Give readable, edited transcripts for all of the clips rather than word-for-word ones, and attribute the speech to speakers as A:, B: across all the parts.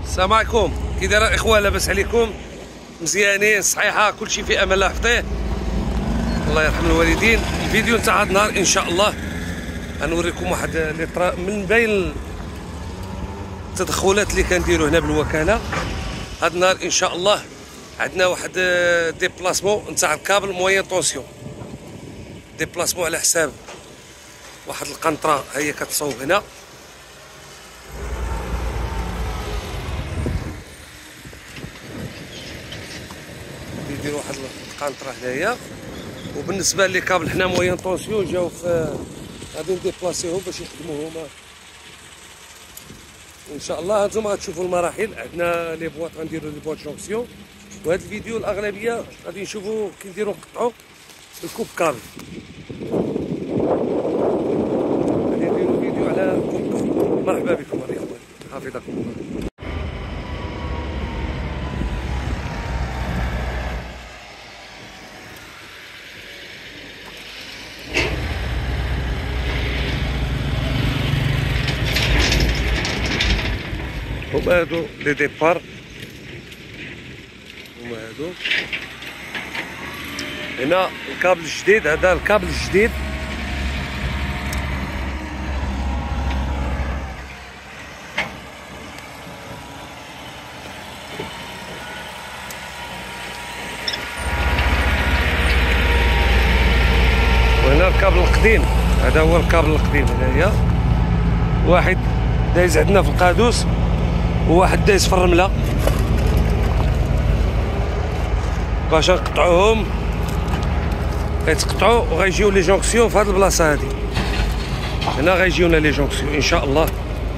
A: السلام عليكم. كي داير الاخوان؟ لاباس عليكم؟ مزيانين صحيحه؟ كلشي في امان الله فطيه. الله يرحم الوالدين. الفيديو نتاع هذا النهار ان شاء الله غنوريكم واحد من بين التدخلات اللي كنديرو هنا بالوكاله. هذا النهار ان شاء الله عندنا واحد ديبلاسمون نتاع الكابل موين طونسيون، ديبلاسمون على حساب واحد القنطره هي كتصوب هنا. يديروا واحد القنطره هنايا، وبالنسبه لي كابل حنا موين طونسيون جاو في غادي نديبلاسيوهم باش يخدموهم ان شاء الله. هانتوما غتشوفوا المراحل. عندنا لي بواط غنديروا لي بواط جونكسيون، وهذا الفيديو الاغلبيه غادي نشوفوا كي نديروا نقطعوا الكوب كابل. غادي نديروا فيديو على كوب كابل. مرحبا بكم الاخوان، حفظكم الله. هما هادو لي ديبار، هما هادو. هنا الكابل الجديد، هذا الكابل الجديد وهنا الكابل القديم. هذا هو الكابل القديم. هنايا واحد دايز عندنا في القادوس وواحد دايز في الرمله باش نقطعوهم. غيتقطعوا وغيجيو لي جونكسيون في هاد البلاصه هادي. هنا غيجيونا لي جونكسيون ان شاء الله.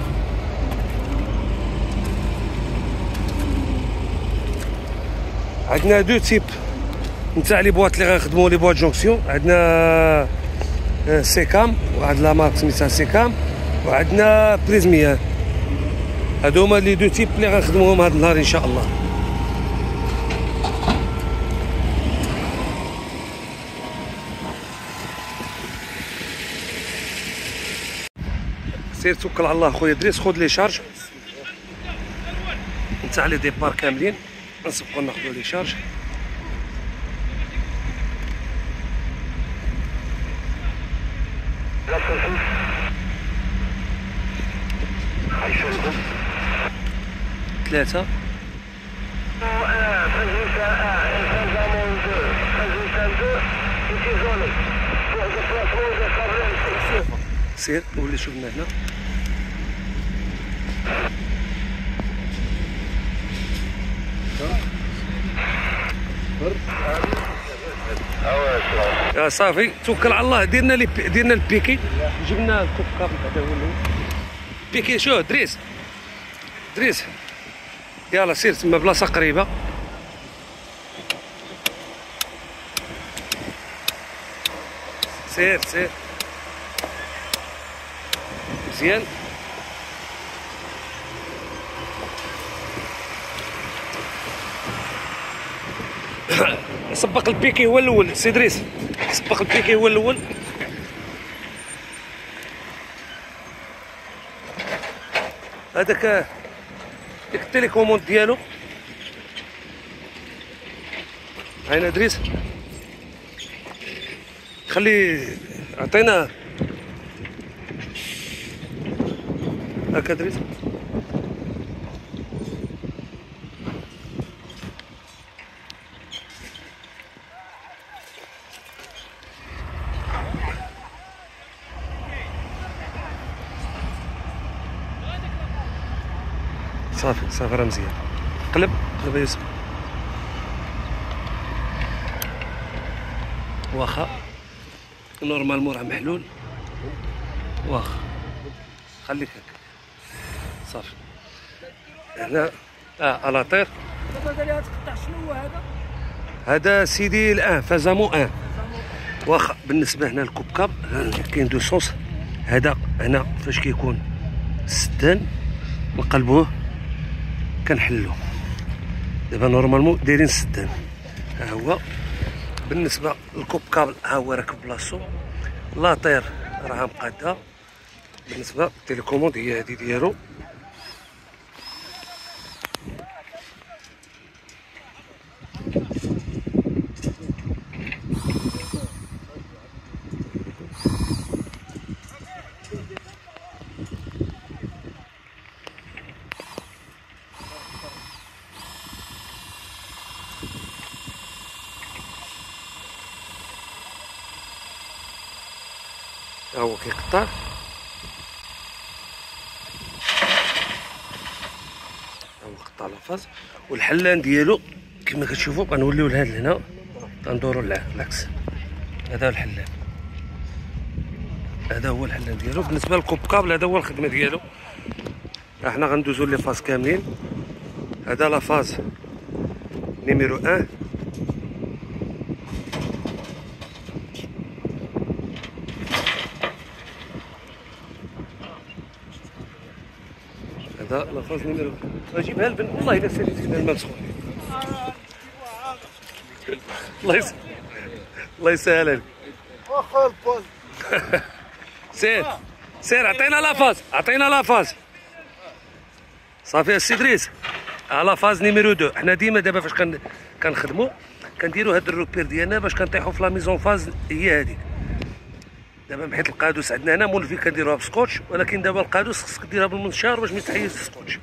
A: عندنا دو تيب نتاع لي بواط اللي غنخدمو لي بواط جونكسيون. عندنا سيكام، واحد لا مارك سميتها سيكام، وعندنا بريزميان. هادو هما لي دو تيب اللي غنخدموهم هاد النهار ان شاء الله. سير توكل على الله خويا دريس، خذ لي شارج نتاع لي ديبار كاملين، نسبقو ناخدو لي شارج. ثلاثة سير ولي شوف لنا هنا. يا صافي توكل على الله. ديرنا البيكي، جبنا الكوب كابل. هذا هو البيكي. شو دريس يلا سير تما بلاصه قريبه. سير مزيان. سبق البيكي هو الاول سي دريس، سبق البيكي هو الاول. هذاك ديك التيليكوموند ديالو. هاينا دريس خلي عطينا هكا دريس. صافي راه مزيان. قلب يا يوسف. واخا نورمالمون راه محلول. واخا خليك هكا صافي. هنا الاطير.
B: تقطع شنو هو هذا؟
A: هذا سيدي الان فازامو ان. واخا بالنسبه هنا الكوب كاب كاين دو سونس. هذا هنا فاش كيكون سدان نقلبوه كنحلو. دابا نورمالمون دايرين سدان. ها هو بالنسبه للكوب كابل، ها هو راكب بلاصتو. لاطير راها مقاده. بالنسبه للتيليكوموند هي هذه ديالو. ها هو كيقطع. هو قطع لافاز، والحلان ديالو كما كتشوفوا غنوليو لهاد هنا غندورو العكس. هذا الحلان، هذا هو الحلان ديالو. بالنسبه للكوب كابل هذا هو الخدمه ديالو. احنا غندوزو لي فاز كاملين. هذا لافاز نيميرو 1، هذا لافاز نيميرو. اجيبها البن والله الا ساليت فينا الماء سخون. الله يسهل عليك.
B: واخا البوز.
A: سير عطينا لافاز صافي السي دريس. لافاز نيميرو 2. حنا ديما دابا فاش كنخدموا كنديروا هاد الروبير ديالنا باش كنطيحوا في لا ميزون فاز هي هذيك. دابا بحيث القادوس عندنا هنا مولفي كنديروها بسكوتش، ولكن دابا القادوس خصك ديرها بالمنشار باش ما يتحيز السكوتش.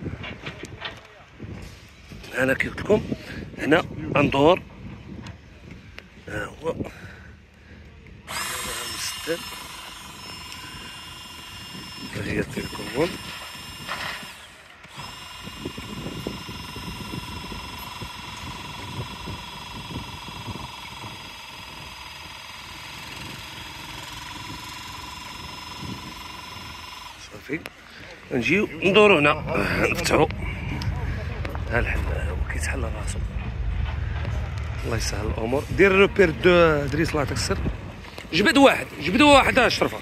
A: انا كي قلت لكم هنا غندور. ها هو المستل، هي التليكومون. صافي نجيو ندورو هنا نفتحو. ها الحل هو كيتحل راسو. الله يسهل الامور. دير روبير 2 دريس الله يعطيك السر. جبد واحد اشرفه.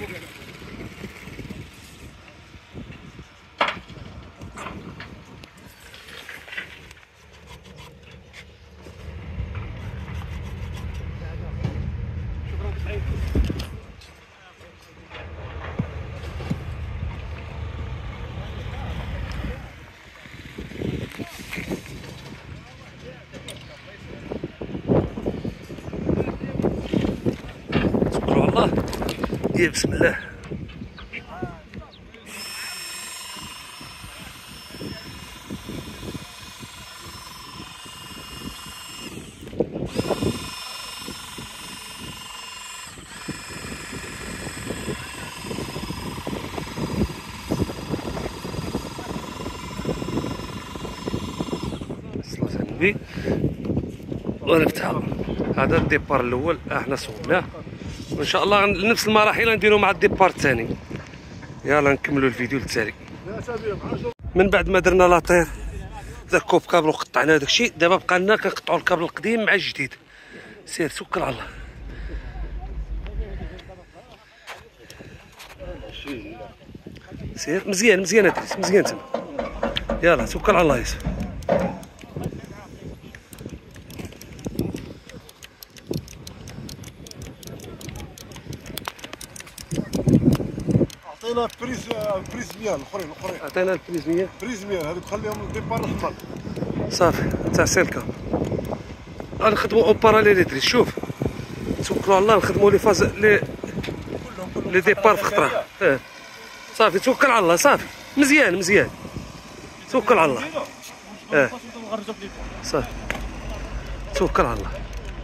A: يا بسم الله. صلاة على النبي. ونفتحها. هذا الديبار الاول احنا صوبناه، وان شاء الله نفس المراحل نديرو مع الديبار الثاني. يلا نكملوا الفيديو التالي. من بعد ما درنا لاطير ذاك كوب كابل وقطعنا داكشي، دابا بقى لنا كنقطعوا الكابل القديم مع الجديد. سير توكل على الله. سير مزيان ادريس، مزيان تما. يلا توكل على الله. يوسف
B: عطينا بريزميان الاخرين
A: عطينا البريزمية.
B: بريزميان هذوك خليهم الديبار الاحمر.
A: صافي تاع سلكه. غنخدموا او باراليل ادريس. شوف توكلوا على الله نخدموا لي فاز لي ديبار في خطره. صافي توكل على الله. صافي مزيان توكل على الله. صافي توكل على الله.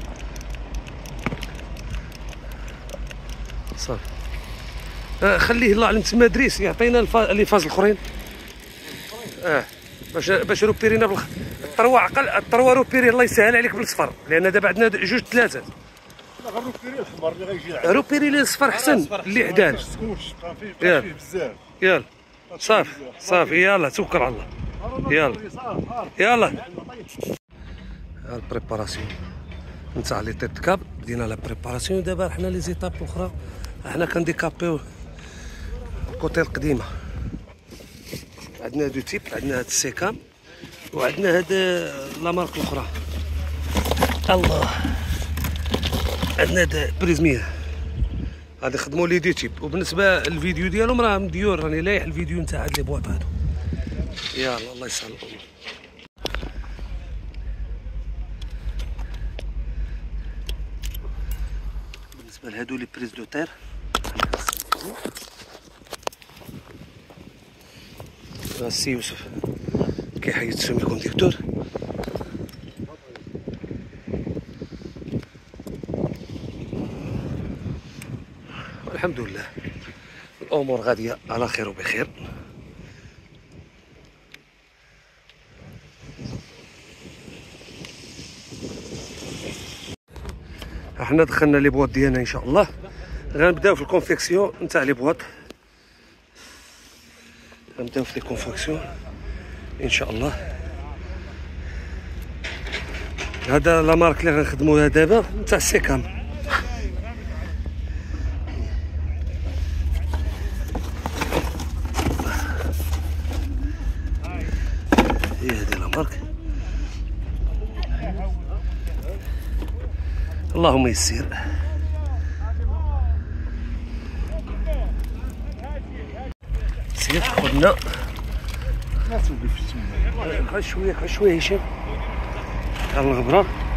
A: صافي خليه الله علم تما دريس يعطينا لي فاز الاخرين. باش روبيرينا الطروا عقل. الطروا روبيري الله يسهل عليك بالصفر، لان دابا عندنا 2 3.
B: لا غير روبيري الاحمر اللي غيجي العام.
A: روبيري لي الصفر احسن اللي حدانا.
B: فيه بزاف.
A: يلا صافي يلا توكل على الله. يلا البريباراسيون نتاع لي تيت كاب. بدينا لا بريباراسيون. دابا حنا لي زيتاب الاخرى حنا كنديكابيو الكوتي القديمه. عندنا 2 تيب، عندنا هاد السيكام وعندنا هاد لا مارك الاخرى. الله عندنا هاد بريزمية. غادي نخدموا لي 2 تيب. وبالنسبه للفيديو ديالهم راه مديور، راني لايح الفيديو نتاع هاد لي بواط هادو. يلا الله يسهل الامور. بالنسبه لهادو لي بريز دو تير السي يوسف كيحيد السيمي كونديكتور. الحمد لله الامور غاديه على خير وبخير. احنا دخلنا لي بواط ديالنا ان شاء الله. غنبداو في الكونفيكسيون نتاع لي بواط، غنبداو في لي كونفيكسيون ان شاء الله. هذا لا مارك اللي غنخدموها دابا نتاع سيكام. هي هذه لا مارك. اللهم يسير. سير خدنا
B: ما توقفش تما.
A: شويه شويه هشام على الغبره.